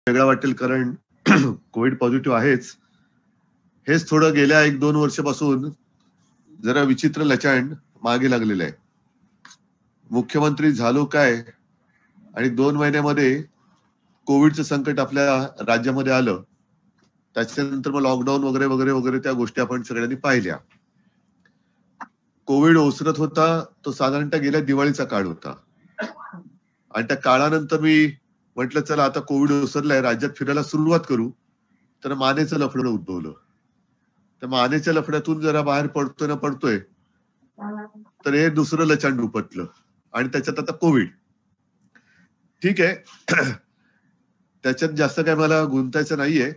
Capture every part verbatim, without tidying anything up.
वेगळा वाटेल कारण कोविड पॉझिटिव्ह आहेच. हेच थोडं गेल्या एक दोन वर्षापासून जरा विचित्र लचांड मागे लागलेलं आहे. मुख्यमंत्री झालो काय आणि दोन महिन्यामध्ये कोविडचं संकट आपल्या राज्यामध्ये आलं. त्याच्यानंतर मग लॉकडाऊन वगैरे वगैरे वगैरे त्या गोष्टी आपण सगळ्यांनी पाहिल्या. कोविड ओसरत होता तो साधारणतः गेल्या दिवाळीचा काळ होता. आणि त्या काळानंतर मी म्हटलं चला आता कोविड ओसरलाय, राज्यात फिरायला सुरुवात करू. तर मानेचं लफडं उद्भवलं. त्या मानेच्या लफड्यातून जरा बाहेर पडतोय ना पडतोय तर हे दुसरं लचांड उपटलं आणि त्याच्यात आता कोविड. ठीक आहे, त्याच्यात जास्त काय मला गुंतायचं नाहीये.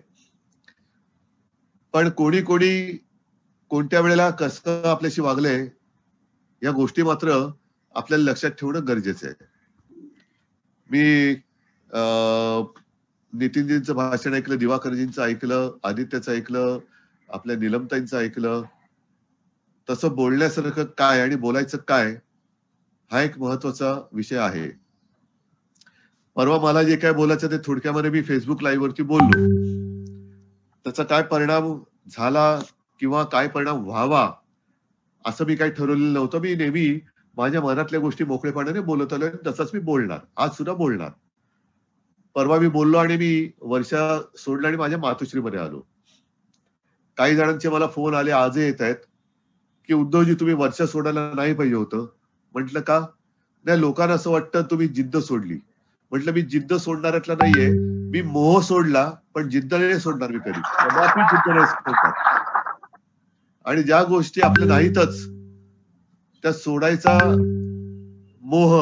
पण कोणी कोणी कोणत्या वेळेला कसं आपल्याशी वागलंय या गोष्टी मात्र आपल्याला लक्षात ठेवणं गरजेचं आहे. मी अं नितीनजींचं भाषण ऐकलं, दिवाकरजींचं ऐकलं, आदित्यचं ऐकलं, आपल्या नीलमताईंचं ऐकलं. तसं बोलण्यासारखं काय आणि बोलायचं काय हा एक महत्वाचा विषय आहे. परवा मला जे काय बोलायचं ते थोडक्यामध्ये मी फेसबुक लाईव्ह वरती बोललो. त्याचा काय परिणाम झाला किंवा काय परिणाम व्हावा असं मी काही ठरवलेलं नव्हतं. मी नेहमी माझ्या मनातल्या गोष्टी मोकळेपणाने बोलत आलोय, तसंच मी बोलणार, आज सुद्धा बोलणार. परवा मी बोललो आणि मी वर्षा सोडला आणि माझ्या मातोश्रीमध्ये आलो. काही जणांचे मला फोन आले, आजही येत आहेत की उद्धवजी तुम्ही वर्षा सोडायला नाही पाहिजे होतं. म्हटलं का? नाही, लोकांना असं वाटतं तुम्ही जिद्द सोडली. म्हटलं मी जिद्द सोडणाऱ्यातला नाहीये, मी मोह सोडला पण जिद्द नाही सोडणार मी कधी. कदापि जिद्द नाही सोडणार. आणि ज्या गोष्टी आपल्या नाहीतच त्या सोडायचा मोह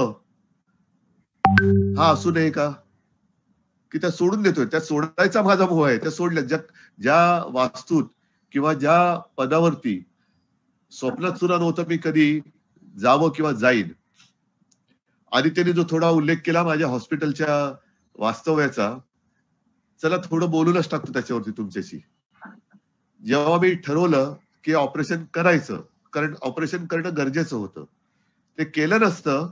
हा असू नये का? की त्या सोडून देतोय, त्या सोडायचा माझा मोह आहे. त्या सोडल्या. ज्या ज्या वास्तूत किंवा ज्या पदावरती स्वप्नात सुद्धा नव्हतं मी कधी जावं किंवा जाईन. आदित्यने जो थोडा उल्लेख केला माझ्या हॉस्पिटलच्या वास्तव्याचा, चला थोडं बोलूनच टाकतो त्याच्यावरती तुमच्याशी. जेव्हा मी ठरवलं की ऑपरेशन करायचं, कारण ऑपरेशन करणं गरजेचं होतं, ते केलं नसतं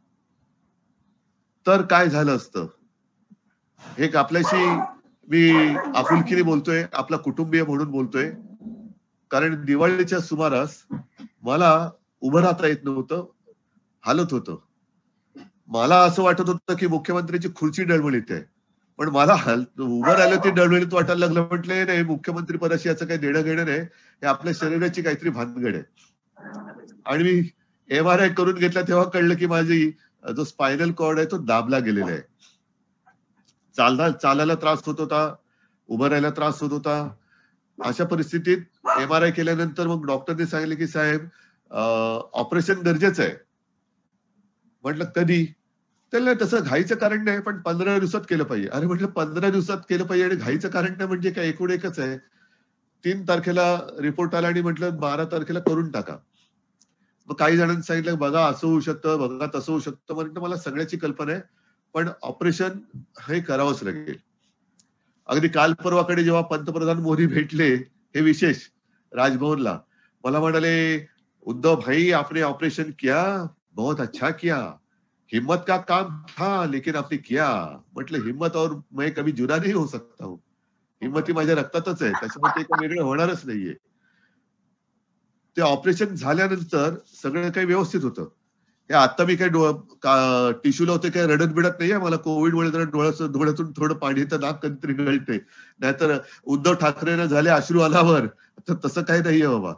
तर काय झालं असतं. एक आपल्याशी मी आपुलकीने बोलतोय, आपला कुटुंबीय म्हणून बोलतोय. कारण दिवाळीच्या सुमारास मला उभं राहता येत नव्हतं, हालत होतं. मला असं वाटत होतं की मुख्यमंत्र्याची खुर्ची डळमळीत आहे. पण मला उभं राहिलं ते डळमळीत वाटायला लागलं. म्हटलं नाही, मुख्यमंत्री पदाशी याचं काही देणं घेणं नाही, हे आपल्या शरीराची काहीतरी भानगड आहे. आणि मी एम आर आय करून घेतला तेव्हा कळलं की माझी जो स्पायनल कॉर्ड आहे तो दाबला गेलेला आहे. चालना चालायला त्रास होत होता, उभं राहायला त्रास होत होता. अशा परिस्थितीत एम आर आय केल्यानंतर मग डॉक्टरने सांगितलं की साहेब ऑपरेशन गरजेचं आहे. म्हटलं कधी? त्याला तसं घाईचं कारण नाही, पण पंधरा दिवसात केलं पाहिजे. अरे म्हटलं पंधरा दिवसात केलं पाहिजे आणि घाईचं कारण नाही म्हणजे काय? एकूण एकच आहे. तीन तारखेला रिपोर्ट आला आणि म्हटलं बारा तारखेला करून टाका. मग काही जणांनी सांगितलं बघा असं होऊ शकतं, बघा तसं होऊ शकतं. म्हटलं मला सगळ्याची कल्पना आहे, पण ऑपरेशन हे करावंच लागेल. अगदी काल परवाकडे जेव्हा पंतप्रधान मोदी भेटले, हे विशेष राजभवनला, मला म्हणाले उद्धव भाई आपने ऑपरेशन किया, बहुत अच्छा किया, हिम्मत का काम था लेकिन आपने किया. म्हटलं हिम्मत और मैं कभी जुदा नहीं हो सकता हूं. हिम्मत ही माझ्या रक्तातच आहे, त्याच्यामुळे ते वेगळं होणारच नाहीये. ते ऑपरेशन झाल्यानंतर सगळं काही व्यवस्थित होतं. हे आता मी काही टिश्यू लावते, काही रडत बिडत नाहीये. मला कोविडमुळे जरा डोळ्याचं डोळ्यातून थोडं पाणी येतं, नाक कधीतरी गळते. नाहीतर उद्धव ठाकरेनं झाले अश्रू आल्यावर तर तसं काही नाहीये बाबा.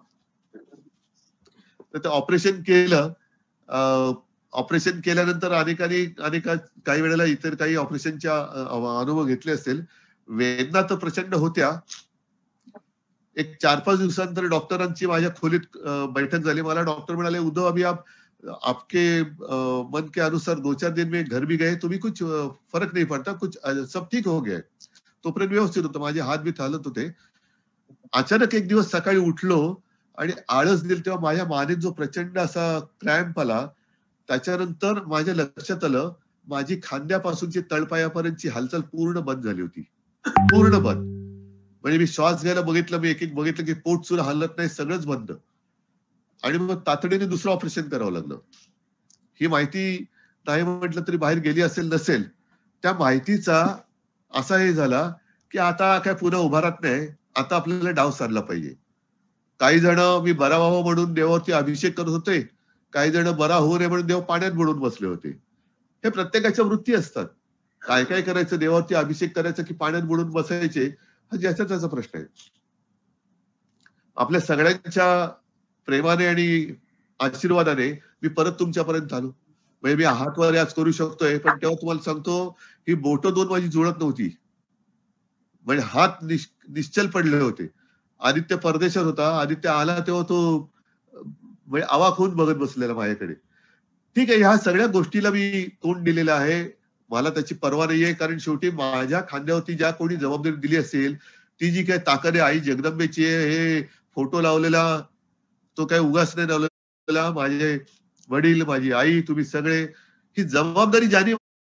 तर ते ऑपरेशन केलं. ऑपरेशन केल्यानंतर अनेकांनी अनेक काही वेळेला इतर काही ऑपरेशनच्या अनुभव घेतले असेल. वेदना तर प्रचंड होत्या. एक चार पाच दिवसानंतर डॉक्टरांची माझ्या खोलीत बैठक झाली. मला डॉक्टर म्हणाले उद्धव अभी आप आपके मन के अनुसार दो चार दिन में घर भी गए तो भी कुछ फरक नहीं पड़ता, कुछ सब ठीक हो गया. तोपर्यंत व्यवस्थित होतं, माझे हात बीत हालत होते. अचानक एक दिवस सकाळी उठलो आणि आळस दिली तेव्हा माझ्या मानेत जो प्रचंड असा क्रॅम्प आला. त्याच्यानंतर माझ्या लक्षात आलं माझी खांद्यापासूनची तळपायापर्यंतची हालचाल पूर्ण बंद झाली होती. पूर्ण बंद. म्हणजे मी श्वास घ्यायला बघितलं, मी एक एक बघितलं की पोट सुद्धा हलत नाही, सगळंच बंद. आणि मग तातडीने दुसरं ऑपरेशन करावं लागलं. ही माहिती नाही म्हटलं तरी बाहेर गेली असेल नसेल, त्या माहितीचा असा हे झाला की आता काय पुन्हा उभा राहत नाही, आता आपल्याला डाव साधला पाहिजे. काही जण मी बरा व्हावं म्हणून देवावरती अभिषेक करत होते, काही जण बरा होऊ नये म्हणून देव पाण्यात बुडून बसले होते. हे प्रत्येकाच्या वृत्ती असतात. काय काय करायचं, देवावरती अभिषेक करायचं की पाण्यात बुडून बसायचे, हा ज्याचा त्याचा प्रश्न आहे. आपल्या सगळ्यांच्या प्रेमाने आणि आशीर्वादाने मी परत तुमच्यापर्यंत आलो. म्हणजे मी हातवर आज करू शकतोय, पण तेव्हा तुम्हाला सांगतो ही बोटं दोन माझी जुळत नव्हती. म्हणजे हात निश्चल पडले होते. आदित्य परदेशात होता. आदित्य आला तेव्हा तो म्हणजे अवाक होऊन बघत बसलेला माझ्याकडे. ठीक आहे, ह्या सगळ्या गोष्टीला मी तोंड दिलेलं आहे. मला त्याची पर्वा नाहीये, कारण शेवटी माझ्या खांद्यावरती ज्या कोणी जबाबदारी दिली असेल, ती जी काही ताकद आहे आई जगदंबेची आहे, हे फोटो लावलेला तो काही उगाच नाही लावलेला. माझे वडील, माझी आई, तुम्ही सगळे, ही जबाबदारी ज्याने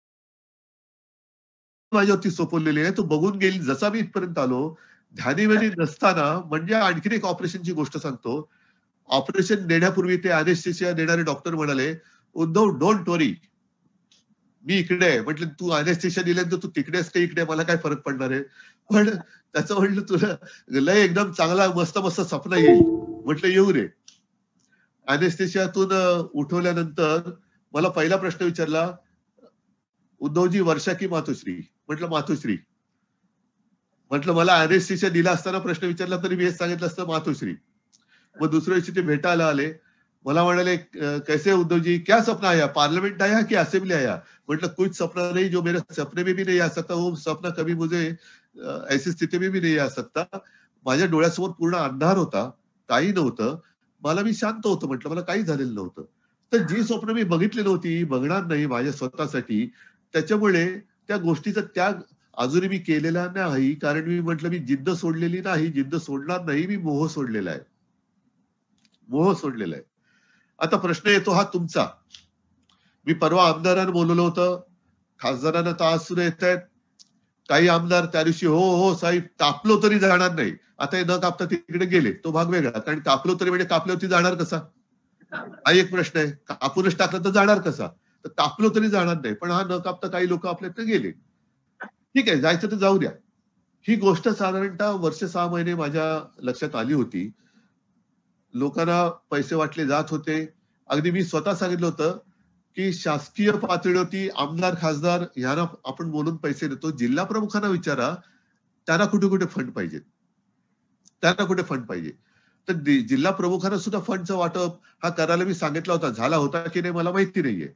माझ्यावरती सोपवलेली आहे, तो बघून गेली. जसा मी इथपर्यंत आलो, ध्यानीमध्ये नसताना, म्हणजे आणखीन एक ऑपरेशनची गोष्ट सांगतो. ऑपरेशन देण्यापूर्वी ते अनेस्थेशिया देणारे डॉक्टर म्हणाले, उद्धव डोंट वरी, मी इकडे आहे. म्हटलं तू अनेस्थेशिया दिल्यानंतर तू तिकडेस का इकडे, मला काय फरक पडणार आहे. पण त्याचं म्हटलं तुला लय एकदम चांगला मस्त मस्त सपना येईल. म्हटलं येऊ रे. अनेस्थेशियातून उठवल्यानंतर मला पहिला प्रश्न विचारला, उद्धवजी वर्षा की मातोश्री? म्हटलं मातोश्री. म्हटलं मला अनेस्थेशिया दिला असताना प्रश्न विचारला तरी मी हेच सांगितलं असतं, मातोश्री. मग दुसऱ्या दिवशी ते भेटायला आले. मला म्हणाले, कैसे उद्धव जी, क्या सपना आया, पार्लियामेंट आया की असेंबली आया? म्हटलं कुछ सपना नहीं, जो मेरे सपने में भी नहीं आ सकता, वो सपना कभी मुझे ऐसी स्थिती में भी नहीं आ सकता. माझ्या डोळ्यासमोर पूर्ण अंधार होता, काही नव्हतं. मला मी शांत होतो. म्हटलं मला काही झालेलं नव्हतं. तर जी स्वप्न मी बघितली नव्हती, बघणार नाही माझ्या स्वतःसाठी, त्याच्यामुळे त्या गोष्टीचा त्याग अजूनही मी केलेला नाही. कारण मी म्हटलं मी जिद्द सोडलेली नाही, जिद्द सोडणार नाही, मी मोह सोडलेला आहे. मोह सोडलेला आहे. आता प्रश्न येतो हा तुमचा. मी परवा आमदारांना बोलवलं होतं, खासदारांना तर सुद्धा येत आहेत. काही आमदार त्या दिवशी हो हो साहेब कापलो तरी जाणार नाही. आता हे न कापता तिकडे गेले, तो भाग वेगळा. कारण कापलो तरी म्हणजे कापल्यावरती जाणार कसा, हा एक प्रश्न आहे. कापूनच टाकलं तर जाणार कसा, तर कापलो तरी जाणार नाही. पण हा न कापता काही लोक आपल्याकडे गेले. ठीक आहे, जायचं तर जाऊ द्या. ही गोष्ट साधारणतः वर्ष सहा महिने माझ्या लक्षात आली होती. लोकांना पैसे वाटले जात होते. अगदी मी स्वतः सांगितलं होतं की शासकीय पातळीवरती आमदार खासदार यांना आपण बोलून पैसे देतो, जिल्हा प्रमुखांना विचारा त्यांना कुठे कुठे फंड पाहिजे, त्यांना कुठे फंड पाहिजे. तर जिल्हा प्रमुखांना सुद्धा फंडचं वाटप हा करायला मी सांगितला होता. झाला होता की नाही मला माहिती नाहीये.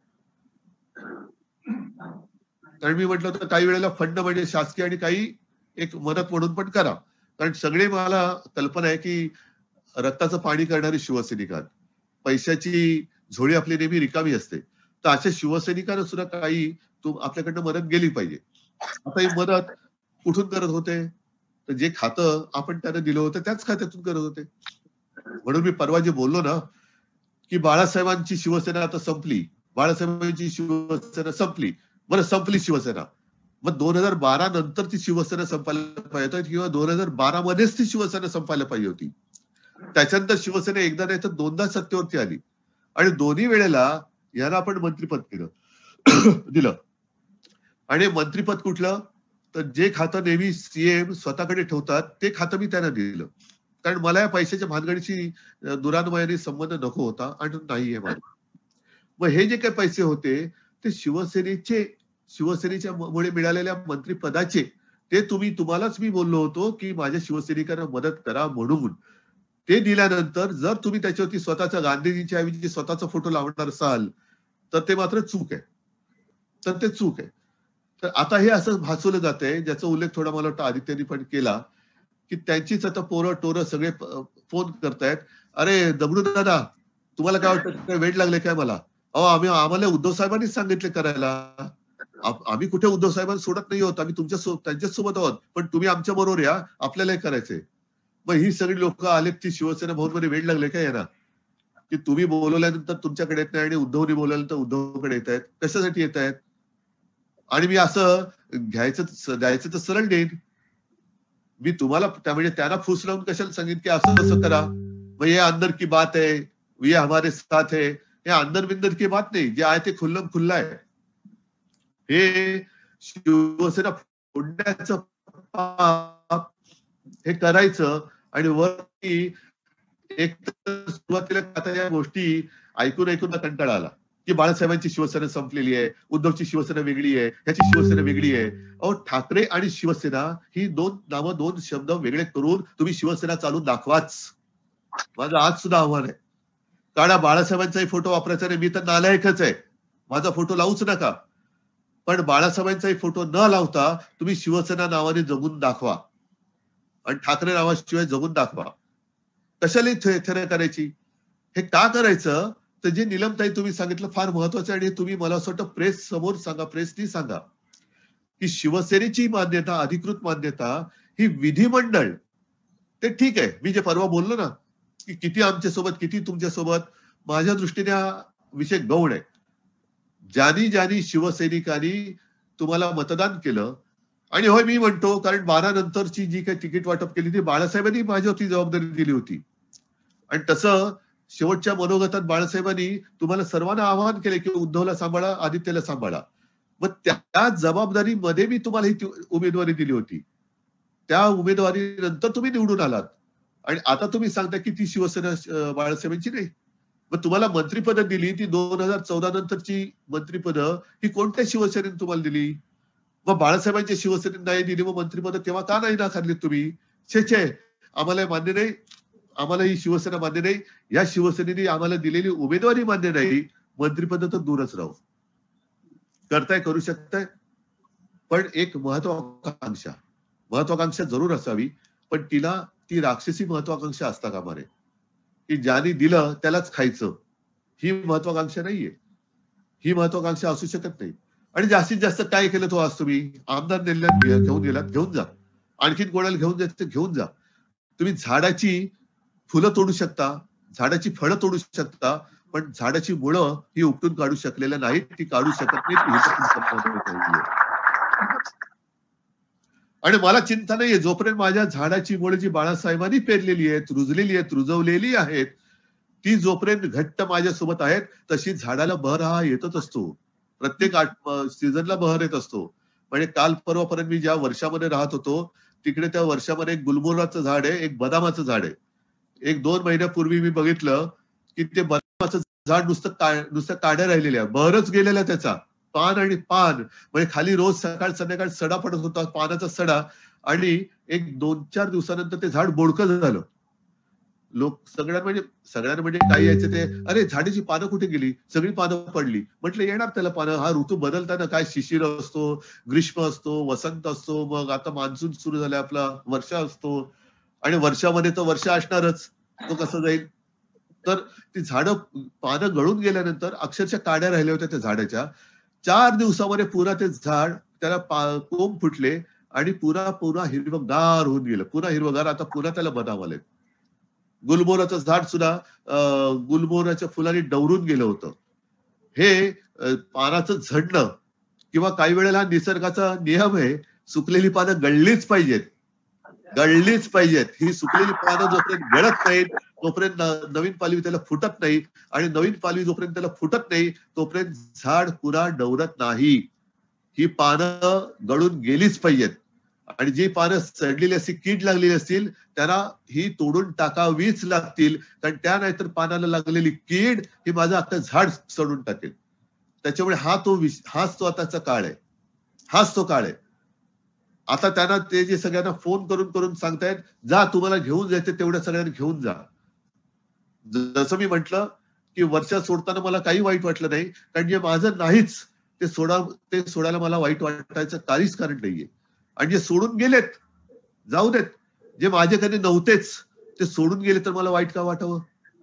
कारण मी म्हटलं होतं काही वेळेला फंड म्हणजे शासकीय आणि काही एक मदत म्हणून पण करा. कारण सगळे मला कल्पना आहे की रक्ताचं पाणी करणारे शिवसैनिक, पैशाची झोळी आपली नेहमी रिकामी असते. तर अशा शिवसैनिकांना सुद्धा काही तू आपल्याकडनं मदत गेली पाहिजे. आता ही मदत कुठून करत होते, तर जे खातं आपण त्यांना दिलं होतं त्याच खात्यातून करत होते. म्हणून मी परवा जे बोललो ना की बाळासाहेबांची शिवसेना आता संपली, बाळासाहेबांची शिवसेना संपली. बरं संपली शिवसेना, मग दोन हजार बारा नंतर ती शिवसेना संपायला पाहिजे होती किंवा दोन हजार बारा मध्येच ती शिवसेना संपायला पाहिजे होती. त्याच्यानंतर शिवसेना एकदा नाही तर दोनदा सत्तेवरती आली आणि दोन्ही वेळेला यांना आपण मंत्रिपद केलं दिलं. आणि मंत्रिपद कुठलं, तर जे खातं नेहमी सीएम स्वतःकडे ठेवतात ते खातं मी त्यांना दिलं. कारण मला या पैशाच्या भानगडीची दुरान्वयाने संबंध नको होता आणि नाहीये माझा. मग हे जे काही पैसे होते ते शिवसेनेचे, शिवसेनेच्या मुळे मिळालेल्या मंत्रिपदाचे, ते तुम्ही तुम्हालाच मी बोललो होतो की माझ्या शिवसैनिकांना मदत करा म्हणून. ते दिल्यानंतर जर तुम्ही त्याच्यावरती स्वतःच्या गांधीजींच्या ऐवजी स्वतःचा फोटो लावणार असाल तर ते मात्र चूक आहे. तर ते चूक आहे. तर आता हे असं भासवलं जातंय, ज्याचा उल्लेख थोडा मला वाटतं आदित्यनी पण केला, की त्यांचीच आता पोरं टोरं सगळे फोन करतायत, अरे दगडू दादा तुम्हाला काय वाटतं, काय वेळ लागले काय मला? अहो आम्ही आम्हाला उद्धव साहेबांनीच सांगितले करायला. आम्ही कुठे उद्धव साहेबांना सोडत नाही आहोत, आम्ही तुमच्या त्यांच्याच सोबत आहोत, पण तुम्ही आमच्या बरोबर या, आपल्याला हे करायचंय. मग ही सगळी लोक आलेत ती शिवसेना भवनमध्ये वेळ लागले काय यांना, की तुम्ही बोलवल्यानंतर तुमच्याकडे येत नाही आणि उद्धवनी बोलवल्यानंतर उद्धवकडे येत आहेत. कशासाठी येत आहेत? आणि मी असं घ्यायचं द्यायचं तर सरळ देईन. मी तुम्हाला त्यामुळे त्यांना फुस लावून कशाला सांगितलं की असं कसं करा, मग हे अंदर की बात है, ये हमारे साथ है. हे अंदर बिंदर की बात नाही, जे आहे ते खुल्लम खुल्ला आहे. हे शिवसेना फोडण्याचं पाप हे करायचं आणि वरती एक तर सुरुवातीला आता या गोष्टी ऐकून ऐकून कंटाळा आला की बाळासाहेबांची शिवसेना संपलेली आहे, उद्धवची शिवसेना वेगळी आहे, ह्याची शिवसेना वेगळी आहे. अहो ठाकरे आणि शिवसेना ही दोन नावं दोन शब्द वेगळे करून तुम्ही शिवसेना चालून दाखवाच. माझं आज सुद्धा आव्हान आहे. काढा बाळासाहेबांचाही फोटो वापरायचा नाही, मी तर नालायकच आहे, माझा फोटो लावूच नका. पण बाळासाहेबांचाही फोटो न लावता तुम्ही शिवसेना नावाने जगून दाखवा आणि ठाकरे नावाशिवाय जगून दाखवा. कशाला थेर करायची? हे का करायचं? तर जे निलमताई तुम्ही सांगितलं फार महत्वाचं आहे आणि तुम्ही मला असं वाटतं प्रेस समोर सांगा, प्रेसनी सांगा की शिवसेनेची मान्यता, अधिकृत मान्यता ही विधिमंडळ, ते ठीक आहे. मी जे परवा बोललो ना की किती आमच्या सोबत किती तुमच्या सोबत, माझ्या दृष्टीने हा विषय गौण आहे. ज्यांनी ज्यांनी शिवसैनिकांनी तुम्हाला मतदान केलं आणि होय मी म्हणतो कारण बारा नंतरची जी काही तिकीट वाटप केली ती बाळासाहेबांनी माझ्यावरती जबाबदारी दिली होती. आणि तसं शेवटच्या मनोगतात बाळासाहेबांनी तुम्हाला सर्वांना आवाहन केले की उद्धवला सांभाळा, आदित्यला सांभाळा. मग त्या जबाबदारीमध्ये मी तुम्हाला ही उमेदवारी दिली होती. त्या उमेदवारीनंतर तुम्ही निवडून आलात आणि आता तुम्ही सांगता की ती शिवसेना बाळासाहेबांची नाही. मग तुम्हाला मंत्रिपद दिली ती दोन हजार चौदा नंतरची मंत्रिपद ही कोणत्या शिवसेनेने तुम्हाला दिली? मग बाळासाहेबांच्या शिवसेनेने नाही दिली, मग मंत्रिपद तेव्हा का नाही नाकारली तुम्ही? छे छे, आम्हाला मान्य नाही, आम्हाला ही शिवसेना मान्य नाही, या शिवसेनेने आम्हाला दिलेली उमेदवारी मान्य नाही, मंत्रिपद तर दूरच राहू. करताय, करू शकताय, पण एक महत्वाकांक्षा महत्वाकांक्षा जरूर असावी, पण तिला ती राक्षसी महत्वाकांक्षा असता कामा नये की ज्याने दिलं त्यालाच खायचं. ही महत्वाकांक्षा नाहीये, ही महत्वाकांक्षा असू शकत नाही. आणि जास्तीत जास्त काय केलं तो आज तुम्ही? आमदार नेल्यात, घेऊन गेलात, घेऊन जा. आणखीन कोणाला घेऊन जायचं घेऊन जा. तुम्ही झाडाची फुलं तोडू शकता, झाडाची फळं तोडू शकता, पण झाडाची मुळं ही उपटून काढू शकलेल्या नाहीत, ती काढू शकत नाहीत. आणि मला चिंता नाहीये, जोपर्यंत माझ्या झाडाची मुळं जी बाळासाहेबांनी पेरलेली आहेत, रुजलेली आहेत, रुजवलेली आहेत, ती जोपर्यंत घट्ट माझ्यासोबत आहेत, तशी झाडाला बहर हा येतच असतो. प्रत्येक सीझनला बहर येत असतो. म्हणजे काल परवापर्यंत मी ज्या वर्षामध्ये राहत होतो तिकडे त्या वर्षामध्ये एक गुलमोहराचं झाड आहे, एक बदामाचं झाड आहे. एक दोन महिन्यापूर्वी मी बघितलं की ते बदामाचं झाड नुसतं नुसतं काड्या राहिलेल्या, बहरच गेलेला त्याचा, पान आणि पान, म्हणजे खाली रोज सकाळ संध्याकाळ सडा पडत होता, पानाचा सडा, आणि एक दोन चार दिवसानंतर ते झाड बोडकं झालं. लोक सगळ्यांना म्हणजे सगळ्यांना म्हणजे काय यायचं ते, अरे झाडाची पानं कुठे गेली? सगळी पानं पडली. म्हटलं येणार त्याला पानं, हा ऋतू बदलताना काय शिशिर असतो, ग्रीष्म असतो, वसंत असतो, मग आता मान्सून सुरू झाला आपला, वर्षा असतो आणि वर्षामध्ये तर वर्षा असणारच, तो कसं जाईल? तर ती झाडं पानं गळून गेल्यानंतर अक्षरशः काड्या राहिल्या होत्या त्या झाडाच्या. चार दिवसामध्ये पुन्हा ते झाड, त्याला कोंब फुटले आणि पुन्हा पुन्हा हिरवगार होऊन गेलं, पुन्हा हिरवगार, आता पुन्हा त्याला बदाम आले. गुलमोहराचं झाड सुद्धा गुलमोहराच्या फुलांनी डवरून गेलं होतं. हे पानाचं झडणं किंवा काही वेळेला निसर्गाचा नियम आहे, सुकलेली पानं गळलीच पाहिजेत, गळलीच पाहिजेत. ही सुकलेली पानं जोपर्यंत गळत नाहीत तोपर्यंत नवीन पालवी त्याला फुटत नाही, आणि नवीन पालवी जोपर्यंत त्याला फुटत नाही तोपर्यंत झाड पुन्हा डवरत नाही. ही पानं गळून गेलीच पाहिजेत, आणि जी पानं सडलेली असतील, कीड लागलेली असतील, त्यांना ही तोडून टाकावीच लागतील, कारण त्या नाहीतर पानाला लागलेली कीड ही माझं अख्खं झाड सडून टाकेल. त्याच्यामुळे हा तो हाच तो आताचा काळ आहे, हाच तो काळ आहे. आता त्यांना ते जे सगळ्यांना फोन करून करून सांगतायत, जा तुम्हाला घेऊन जायचं तेवढ्या सगळ्यांना घेऊन जा. जसं मी म्हटलं की वर्षा सोडताना मला काही वाईट वाटलं नाही, कारण जे माझं नाहीच ते सोडा ते सोडायला मला वाईट वाटायचं काहीच कारण नाहीये. आणि जे सोडून गेलेत जाऊ देत, जे माझ्याकडे नव्हतेच ते सोडून गेले तर मला वाईट का वाटावं?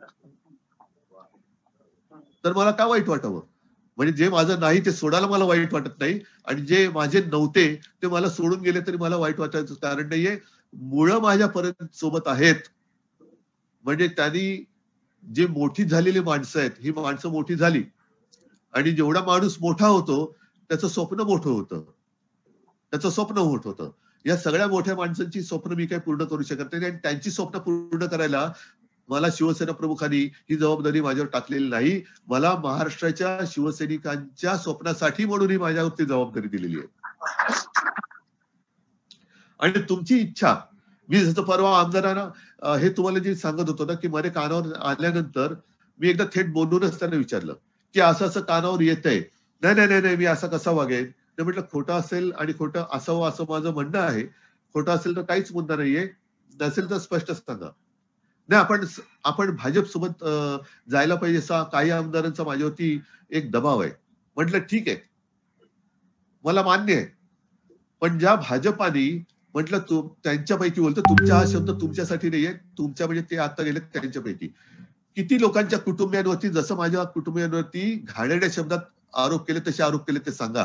तर मला का वाईट वाटावं? म्हणजे जे माझं नाही ते सोडायला मला वाईट वाटत नाही, आणि जे माझे नव्हते ते मला सोडून गेले तरी मला वाईट वाटायचं कारण नाहीये. मुळं माझ्यापर्यंत सोबत आहेत, म्हणजे त्यांनी जे मोठी झालेली माणसं आहेत, ही माणसं मोठी झाली, आणि जेवढा माणूस मोठा होतो त्याचं स्वप्न मोठं होतं, त्याचं स्वप्न मोठं होतं. या सगळ्या मोठ्या माणसांची स्वप्न मी काही पूर्ण करू शकत नाही, आणि त्यांची स्वप्न पूर्ण करायला मला शिवसेना प्रमुखांनी ही जबाबदारी माझ्यावर टाकलेली नाही. मला महाराष्ट्राच्या शिवसैनिकांच्या स्वप्नासाठी म्हणून ही माझ्यावरती जबाबदारी दिलेली आहे. आणि तुमची इच्छा, मी जसं परवा आमदारांना हे तुम्हाला जे सांगत होतो ना, की मध्ये कानावर आल्यानंतर मी एकदा थेट बोलूनच त्यांना विचारलं की असं असं कानावर येतंय. नाही नाही नाही नाही मी असा कसा वागेन. ते म्हटलं खोटं असेल आणि खोटं असावं असं माझं म्हणणं आहे. खोटं असेल तर काहीच मुद्दा नाहीये, नसेल तर स्पष्ट सांगा. नाही आपण आपण भाजप सोबत जायला पाहिजे असा काही आमदारांचा माझ्यावरती एक दबाव आहे. म्हटलं ठीक आहे, मला मान्य आहे. पण ज्या भाजपाने म्हटलं तू त्यांच्यापैकी बोलतो, तुमचा हा शब्द तुमच्यासाठी नाहीये, तुमच्या म्हणजे ते आता गेले त्यांच्यापैकी किती लोकांच्या कुटुंबियांवरती जसं माझ्या कुटुंबियांवरती घाणेरड्या शब्दात आरोप केले तसे आरोप केले ते सांगा.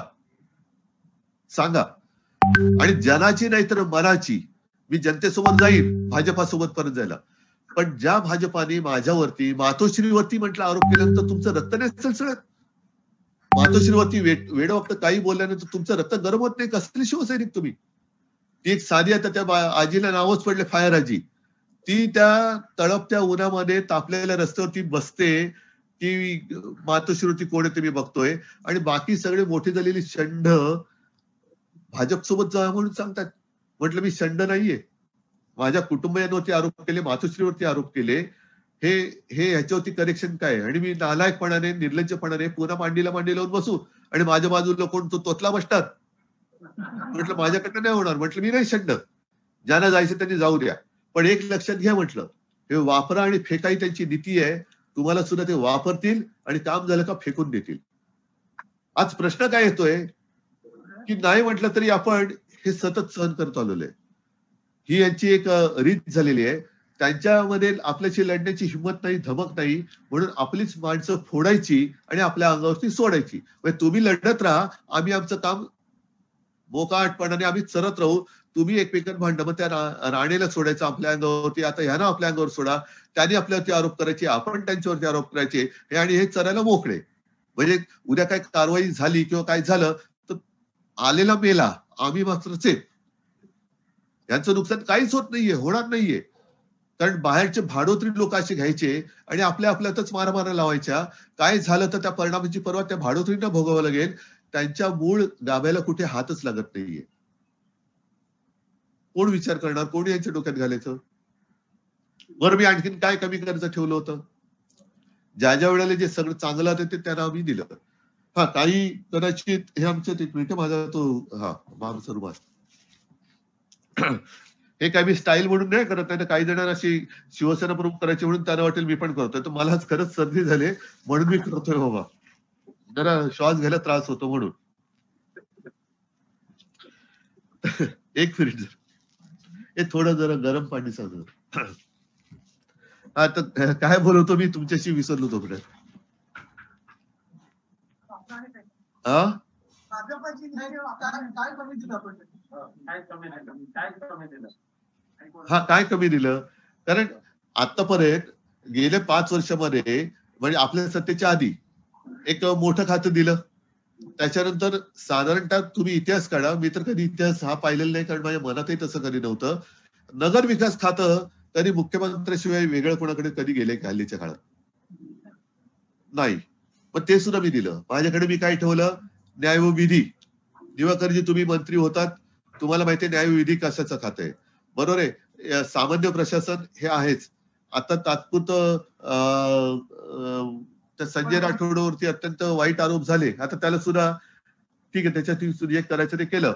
सांगा. आणि जनाची नाही तर मनाची मी जनतेसोबत जाईल भाजपासोबत परत जायला. पण ज्या भाजपाने माझ्यावरती मातोश्रीवरती म्हटलं आरोप केल्यानंतर तुमचं रक्त नाही सळसळत. मातोश्रीवरती वेड वक्त काही बोलल्यानंतर तुमचं रक्त गरम होत नाही. कसली शिवसैनिक तुम्ही. ती एक साधी आता त्या आजीला नावच पडले फायर आजी. ती त्या तळपत्या उन्हामध्ये तापलेल्या रस्त्यावरती बसते. ती मातोश्रीवरती कोण आहे ते मी बघतोय आणि बाकी सगळे मोठी झालेली षंड भाजप सोबत जा म्हणून सांगतात. म्हटलं मी षंड नाहीये. माझ्या कुटुंबियांवरती आरोप केले, मातोश्रीवरती आरोप केले. हे हे ह्याच्यावरती करेक्शन काय आणि मी नालायकपणाने निर्लज्जपणाने पुन्हा मांडीला मांडी लावून बसू आणि माझ्या बाजूला कोण तो तोतला बसतात. म्हटलं माझ्याकडनं नाही होणार. म्हटलं मी नाही षंड. ज्यांना जायचं त्यांनी जाऊ द्या. पण एक लक्षात घ्या म्हटलं, हे वापरा आणि फेकाई त्यांची नीती आहे. तुम्हाला सुद्धा ते वापरतील आणि काम झालं का फेकून देतील. आज प्रश्न काय येतोय की नाही म्हटलं तरी आपण हे सतत सहन करत आलेलो आहे. ही यांची एक रीत झालेली आहे. त्यांच्यामध्ये आपल्याशी लढण्याची हिंमत नाही, धमक नाही, म्हणून आपलीच माणसं फोडायची आणि आपल्या अंगावरती सोडायची. म्हणजे तुम्ही लढत राहा, आम्ही आमचं काम मोकाटपणाने आम्ही चरत राहू. तुम्ही एकमेकांना भांडण, मग त्या राणेला सोडायचं आपल्या अंगावरती, आता ह्यानं आपल्या अंगावर सोडा, त्यांनी आपल्यावरती आरोप करायचे, आपण त्यांच्यावरती आरोप करायचे हे आणि हे चरायला मोकळे. म्हणजे उद्या काय कारवाई झाली किंवा काय झालं तर आलेला मेला, आम्ही मात्रच. यांचं नुकसान काहीच होत नाहीये, होणार नाहीये. कारण बाहेरचे भाडोत्री लोक असे घ्यायचे आणि आपल्या आपल्यातच मारामारा लावायच्या. काय झालं तर त्या परिणामाची पर्वा त्या भाडोत्रींना भोगावं लागेल. त्यांच्या मूळ गाभ्याला कुठे हातच लागत नाहीये. कोण विचार करणार, कोण यांच्या डोक्यात घालायचं. बरं मी आणखीन काय कमी करायचं ठेवलं होतं. ज्या ज्या वेळेला जे सगळं चांगलं होतं ते त्यांना आम्ही दिलं. हा काही कदाचित हे आमचं एक मिनिट माझा तो हा मामचा रुमाल हे काय मी स्टाईल म्हणून नाही करत नाही. काही जणांना अशी शिवसेना प्रमुख करायची म्हणून त्यांना वाटेल मी पण करतोय. तर मला खरंच सर्दी झाली म्हणून मी करतोय बाबा. जरा श्वास घ्यायला त्रास होतो म्हणून. एक मिनिट हे थोडं जरा गरम पाणी सांग. आता काय बोलवतो मी तुमच्याशी विसरलो तोपर्यंत. हा हा काय कमी दिलं. कारण आतापर्यंत गेल्या पाच वर्षामध्ये म्हणजे आपल्या सत्तेच्या आधी एक मोठं खातं दिलं. त्याच्यानंतर साधारणतः तुम्ही इतिहास काढा. मी तर कधी इतिहास हा पाहिलेला नाही कारण माझ्या मनातही तसं कधी नव्हतं. नगर विकास खातं कधी मुख्यमंत्र्याशिवाय वेगळं कोणाकडे कधी गेले हल्लीच्या काळात नाही. पण ते सुद्धा मी दिलं. माझ्याकडे मी काय ठेवलं, न्याय व विधी. दिवाकरजी तुम्ही मंत्री होतात, तुम्हाला माहिती आहे न्याय व विधी कशाचं खातं आहे. बरोबर आहे. सामान्य प्रशासन हे आहेच. आता तात्पुरतं त्या संजय राठोडवरती अत्यंत वाईट आरोप झाले. आता त्याला सुद्धा ठीक आहे त्याच्यात एक करायचं ते केलं.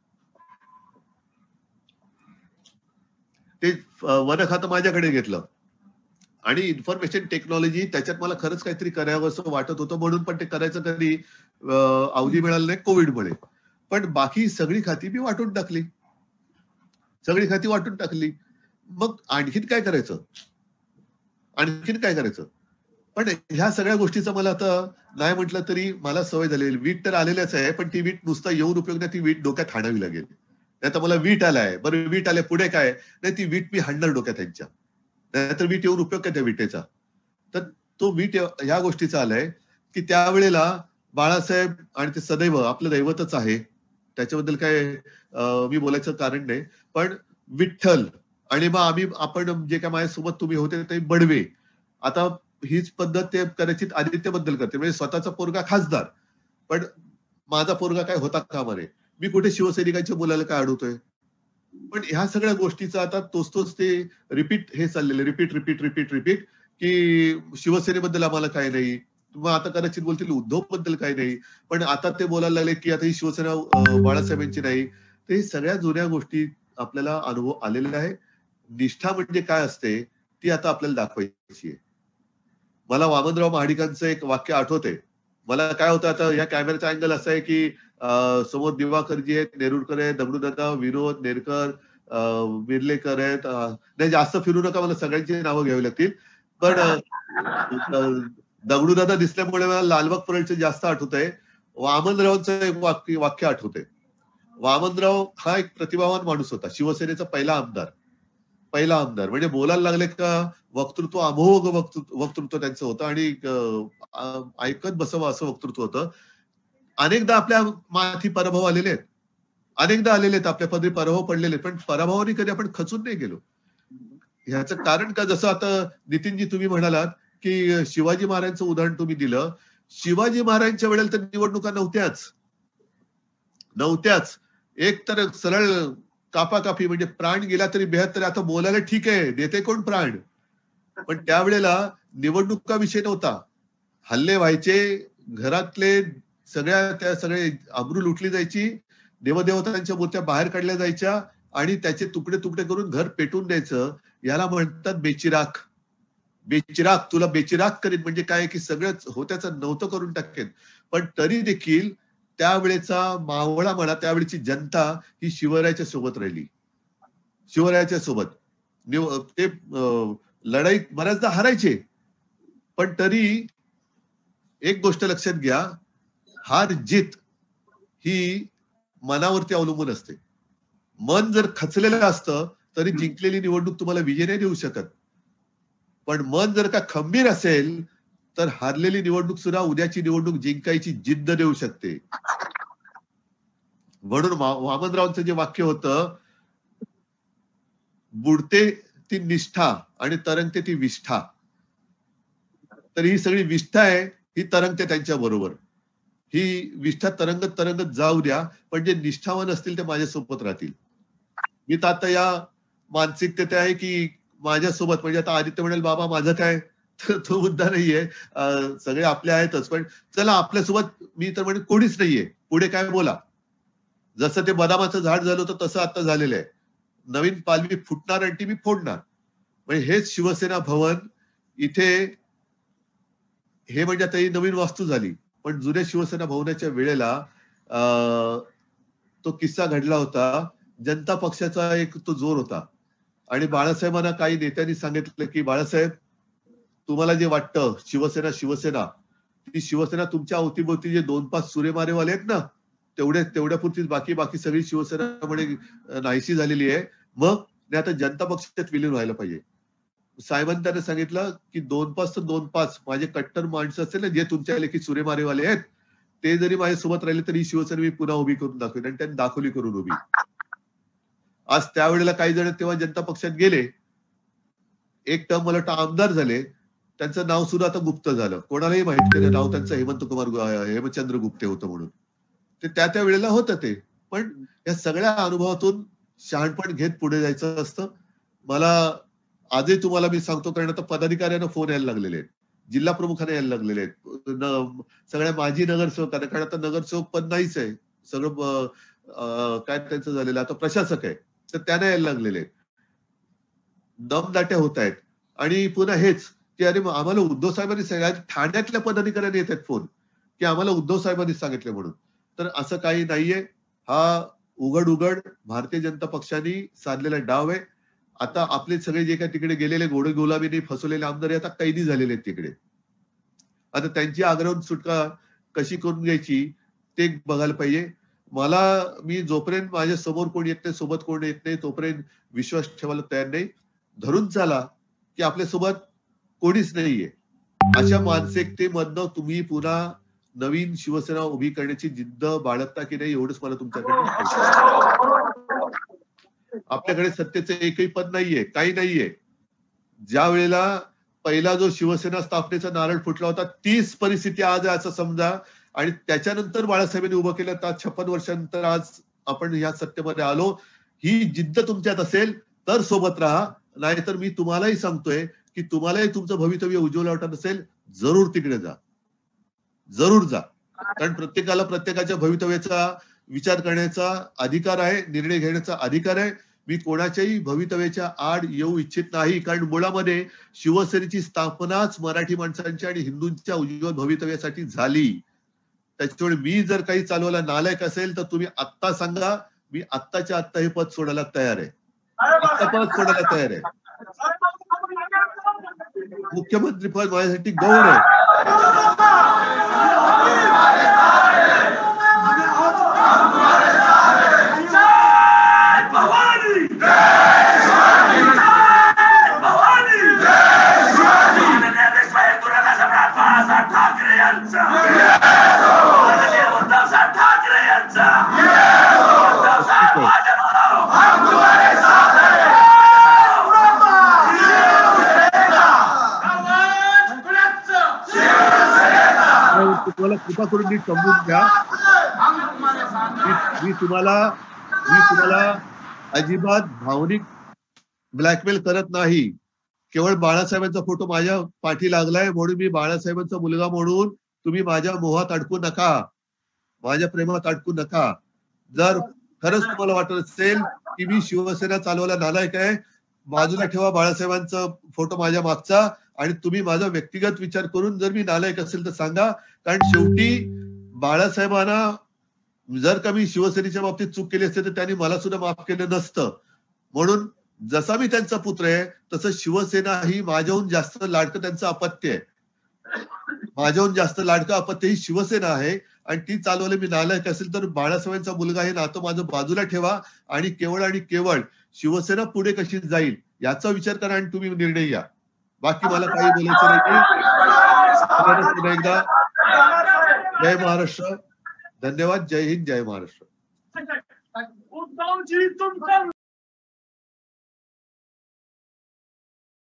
ते वन खातं माझ्याकडे घेतलं आणि इन्फॉर्मेशन टेक्नॉलॉजी त्याच्यात मला खरंच काहीतरी करावं असं वाटत होतं म्हणून पण ते करायचं कधी अवधी मिळालं नाही कोविडमुळे. पण बाकी सगळी खाती मी वाटून टाकली. सगळी खाती वाटून टाकली. मग आणखीन काय करायचं, आणखीन काय करायचं. पण ह्या सगळ्या गोष्टीचा मला आता नाही म्हटलं तरी मला सवय झालेली. वीट तर आलेल्याच आहे पण ती वीट नुसता येऊन उपयोग नाही, ती वीट डोक्यात हाणावी लागेल. नाही तर मला वीट आलाय, बरं वीट आले पुढे काय नाही, ती वीट मी हाणणार डोक्यात त्यांच्या. नाहीतर वीट येऊन उपयोग काय त्या विटेचा. तर तो वीट ह्या गोष्टीचा आलाय की त्यावेळेला बाळासाहेब आणि ते सदैव आपलं दैवतच आहे, त्याच्याबद्दल काय मी बोलायचं कारण नाही. पण विठ्ठल आणि मग आम्ही आपण जे काय माझ्यासोबत तुम्ही होते ते बडवे. आता हीच पद्धत ते कदाचित आदित्यबद्दल करते. म्हणजे स्वतःचा पोरगा खासदार पण माझा पोरगा काय होता का म्हणे. मी कुठे शिवसैनिकांच्या मुलाला काय अडवतोय. पण ह्या सगळ्या गोष्टीचा आता तोच तोच ते रिपीट हे चाललेले रिपीट रिपीट रिपीट रिपीट की शिवसेनेबद्दल आम्हाला काय नाही. मग आता कदाचित बोलतील उद्धव बद्दल काही नाही. पण आता ते बोलायला लागले की आता ही शिवसेना बाळासाहेबांची नाही. ते सगळ्या जुन्या गोष्टी आपल्याला अनुभव आलेला आहे. निष्ठा म्हणजे काय असते ती आता आपल्याला दाखवायची आहे. मला वामनराव महाडिकांचं एक वाक्य आठवतंय. मला काय होतं आता या कॅमेराचा अँगल असा आहे की समोर दिवाकरजी आहेत, नेरुरकर आहेत, दगडूदादा, विनोद, नेरकर, विर्लेकर आहेत. नाही जास्त फिरू नका, मला सगळ्यांची नावं घ्यावी लागतील. पण दगडूदादा दिसल्यामुळे मला लालबाग परळचं जास्त आठवतंय. वामनरावांचं एक वाक्य वाक्य आठवतंय. वामनराव हा एक प्रतिभावान माणूस होता. शिवसेनेचा पहिला आमदार. पहिला आमदार म्हणजे बोलायला लागले का वक्तृत्व अमोघ वक्तृत्व वक्तृत्व त्यांचं होतं आणि ऐकत बसावं असं वक्तृत्व होतं. अनेकदा आपल्या माथी पराभव आलेले आहेत. अनेकदा आलेले आहेत आपल्या पदरी पराभव पडलेले, पण पराभवाने कधी आपण खचून नाही गेलो. ह्याचं कारण का जसं आता नितीनजी तुम्ही म्हणालात की शिवाजी महाराजांचं उदाहरण तुम्ही दिलं. शिवाजी महाराजांच्या वेळेला तर निवडणुका नव्हत्याच. नव्हत्याच. एक तर सरळ कापाकापी म्हणजे प्राण गेला तरी बेहत्तर. आता बोलायला ठीक आहे, देते कोण प्राण. पण त्यावेळेला निवडणुका विषय नव्हता. हल्ले व्हायचे, घरातले सगळ्या त्या सगळे अब्रू लुटली जायची, देवदेवतांच्या मूर्त्या बाहेर काढल्या जायच्या आणि त्याचे तुकडे तुकडे करून घर पेटून द्यायचं. याला म्हणतात बेचिराख. बेचिराख, तुला बेचिराख करीन म्हणजे काय की सगळंच होत्याचं नव्हतं करून टाकेन. पण तरी देखील त्यावेळेचा मावळा म्हणा, त्यावेळेची जनता ही शिवरायाच्या सोबत राहिली. शिवरायाच्या सोबत ते लढाई बऱ्याचदा हारायचे, पण तरी एक गोष्ट लक्षात घ्या, हार जीत ही मनावरती अवलंबून असते. मन जर खचलेलं असतं तरी जिंकलेली निवडणूक तुम्हाला विजय नाही देऊ शकत. पण मन जर का खंबीर असेल तर हारलेली निवडणूक सुद्धा उद्याची निवडणूक जिंकायची जिद्द देऊ शकते. म्हणून वामनरावांचं जे वाक्य होतं, बुडते ती निष्ठा आणि तरंगते ती विष्ठा. तर ही सगळी विष्ठा आहे, ही तरंगते त्यांच्या बरोबर. ही विष्ठा तरंगत तरंगत जाऊ द्या, पण जे निष्ठावान असतील ते माझ्यासोबत राहतील. मी तर आता या मानसिकतेत आहे की माझ्यासोबत म्हणजे आता आदित्य म्हणेल बाबा माझं काय, तर तो मुद्दा नाहीये. सगळे आपले आहेतच, पण चला आपल्यासोबत मी तर म्हणजे कोणीच नाहीये. पुढे काय बोला. जसं ते बदामाचं झाड झालं होतं तसं आता झालेलं आहे. नवीन पालवी फुटणार आणि ती मी फोडणार. म्हणजे हेच शिवसेना भवन इथे, हे म्हणजे आता ही नवीन वास्तू झाली. पण जुन्या शिवसेना भवनाच्या वेळेला तो किस्सा घडला होता. जनता पक्षाचा एक तो जोर होता आणि बाळासाहेबांना काही नेत्यांनी सांगितलं की बाळासाहेब, तुम्हाला जे वाटतं शिवसेना शिवसेना ती शिवसेना तुमच्या अवतीभोवती जे दोन पाच सुरेमारेवाले आहेत ना, तेवढे तेवढ्यापुरतीच बाकी बाकी सगळी शिवसेना म्हणजे नाहीशी झालेली आहे. मग आता जनता पक्षात विलीन व्हायला पाहिजे. साहेबांनी त्यांना सांगितलं की दोन पाच तर दोन पाच माझे कट्टर माणसं असतील ना, जे तुमच्या लेखी सुरेमारेवाले आहेत, ते जरी माझ्यासोबत राहिले तरी शिवसेना मी पुन्हा उभी करून दाखवेन. आणि त्यांनी दाखवली करून उभी. आज त्यावेळेला काही जण तेव्हा जनता पक्षात गेले, एक टर्म मला वाटतं आमदार झाले. त्यांचं नाव सुद्धा आता गुप्त झालं. कोणालाही माहिती नाही नाव त्यांचं हेमंत कुमार हेमचंद्र गुप्ते होतं म्हणून. ते त्या त्या वेळेला होतं ते. पण या सगळ्या अनुभवातून शहाणपण घेत पुढे जायचं असतं. मला आजही तुम्हाला मी सांगतो, कारण आता पदाधिकाऱ्यांना फोन यायला लागलेले आहेत, जिल्हा प्रमुखांना यायला लागलेले आहेत, सगळ्या माजी नगरसेवकांना, कारण आता नगरसेवक पद नाहीच आहे, सगळं काय त्यांचं झालेलं आता प्रशासक आहे, तर त्यांना यायला लागलेले आहेत. दमदाट्या होत आहेत. आणि पुन्हा हेच की अरे आम्हाला उद्धव साहेबांनी सांगितलं, ठाण्यातल्या पदाधिकाऱ्यांनी येत आहेत फोन की आम्हाला उद्धव साहेबांनी सांगितले म्हणून. तर असं काही नाहीये. हा उघड उघड भारतीय जनता पक्षाने साधलेला डाव आहे. आता आपले सगळे जे काही तिकडे गेलेले घोडे गुलाबीने फसवलेले आमदार आता कैदी झालेले आहेत तिकडे. आता त्यांची आग्रहून सुटका कशी करून घ्यायची ते बघायला पाहिजे. मला मी जोपर्यंत माझ्या समोर कोण येत नाही, सोबत कोण येत नाही, तोपर्यंत विश्वास ठेवायला तयार नाही. धरून चाला की आपल्यासोबत कोणीच नाहीये. अशा मानसिकतेमधनं तुम्ही पुन्हा नवीन शिवसेना उभी करण्याची जिद्द बाळगता की नाही, एवढंच मला तुमच्याकडे. आपल्याकडे सत्तेचं एकही पद नाहीये, काही नाहीये. ज्या वेळेला पहिला जो शिवसेना स्थापनेचा नारळ फुटला होता, तीच परिस्थिती आज आहे असं समजा. आणि त्याच्यानंतर बाळासाहेबांनी उभं केलं, तर छप्पन वर्षानंतर आज आपण ह्या सत्तेमध्ये आलो. ही जिद्द तुमच्यात असेल तर सोबत राहा, नाहीतर मी तुम्हालाही सांगतोय की तुम्हालाही तुमचं भवितव्य उज्ज्वल वाटत असेल, जरूर तिकडे जा, जरूर जा. कारण प्रत्येकाला प्रत्येकाच्या भवितव्याचा विचार करण्याचा अधिकार आहे, निर्णय घेण्याचा अधिकार आहे. मी कोणाच्याही भवितव्याच्या आड येऊ इच्छित नाही, कारण मुळामध्ये शिवसेनेची स्थापनाच मराठी माणसांच्या आणि हिंदूंच्या उज्ज्वल भवितव्यासाठी झाली. त्याच्यामुळे मी जर काही चालवायला नालायक असेल तर तुम्ही आत्ता सांगा, मी आत्ताच्या आत्ता हे पद सोडायला तयार आहे, आत्ता पद सोडायला तयार आहे. मुख्यमंत्री पद माझ्यासाठी गौण आहे. तुम्हाला कृपा करून नीट समजून घ्या. मी तुम्हाला मी तुम्हाला अजिबात भावनिक ब्लॅकमेल करत नाही. केवळ बाळासाहेबांचा फोटो माझ्या पाठी लागलाय म्हणून मी बाळासाहेबांचा मुलगा म्हणून तुम्ही माझ्या मोहात अडकू नका, माझ्या प्रेमात अडकू नका. जर खरंच तुम्हाला वाटत असेल की मी शिवसेना चालवायला नालायक आहे, बाजूला ठेवा बाळासाहेबांचा फोटो माझ्या मागचा आणि तुम्ही माझा व्यक्तिगत विचार करून जर मी नालायक असेल तर सांगा. कारण शेवटी बाळासाहेबांना जर का मी शिवसेनेच्या बाबतीत चूक केली असते तर त्यांनी मला सुद्धा माफ केलं नसतं. म्हणून जसा मी त्यांचा पुत्र आहे तसं शिवसेना ही माझ्याहून जास्त लाडकं त्यांचं अपत्य आहे. माझ्याहून जास्त लाडकं अपत्य ही शिवसेना आहे आणि ती चालवले मी नालायक असेल तर बाळासाहेबांचा मुलगा हे नातं माझं बाजूला ठेवा आणि केवळ आणि केवळ शिवसेना पुढे कशी जाईल याचा विचार करा आणि तुम्ही निर्णय घ्या. बाकी मला काही बोलायचं नाही. पुन्हा एकदा जय महाराष्ट्र. धन्यवाद. जय हिंद. जय महाराष्ट्र.